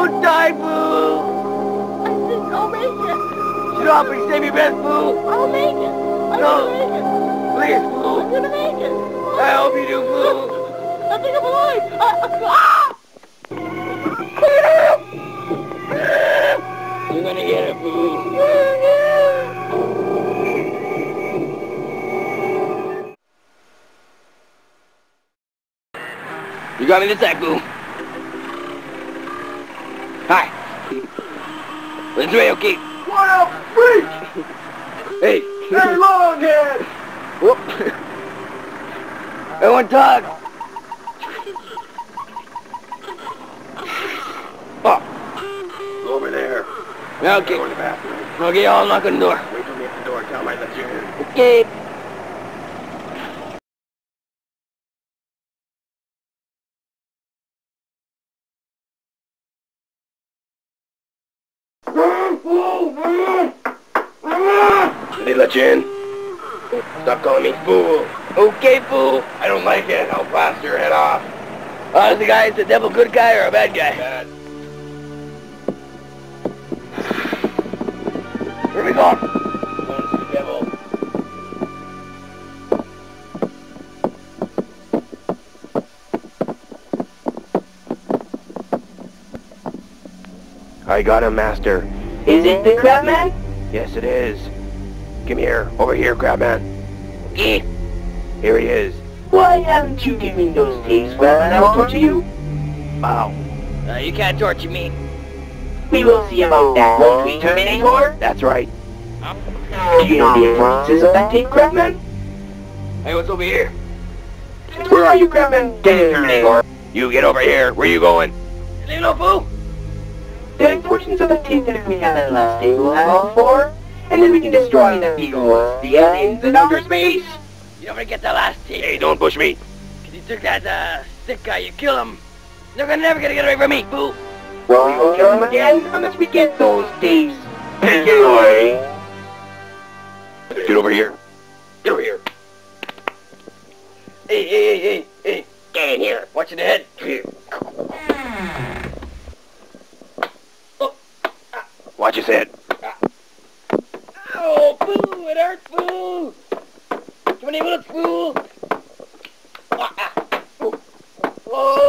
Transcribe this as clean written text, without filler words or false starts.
Don't die, fool! I'll make it. Shut up and save your breath, fool! I'll make it. I'm gonna make it. Please, fool! I'm gonna make it. I hope you do, fool! I think I'm alive. You're gonna get it, fool! You got me this sack, fool. Hi. It's Ray, okay? What up, freak? Hey. Hey, longhead! Whoop. I want to talk. Oh. Go over there. Okay. Go in the bathroom. Okay, I'll knock on the door. Wait for me at the door. Tell him I let you in. Okay. Did he let you in? Stop calling me fool. Okay, fool. I don't like it. I'll blast your head off. Is the guy the devil good guy or a bad guy? Bad. Where we going? Going to see the devil. I got him, master. Is it the Crabman? Yes, it is. Come here. Over here, Crabman. Yeah. Here he is. Why haven't you given me those tapes, Crabman? I will torture you. Wow. You can't torture me. We will see about that, won't we, Terminator? That's right. Do you know the influences of that tape, Crabman? Hey, what's over here? Where are you, Crabman? Get in, Terminator. You get over here. Where you going? Leave no fool. The portions of the tape that we have at last day will have all four, and then we can destroy the Beagles, the aliens, in outer space. You never get the last tape. Hey, don't push me. Cause you took that, sick guy, you kill him. They're never gonna get away from me, fool. Well, we will kill him again unless we get those tapes. Take it away. Get over here. Get over here. Hey. Get in here. Watching the head. Watch his head. Oh, fool, it hurts, fool. Too many bullets, fool. Oh.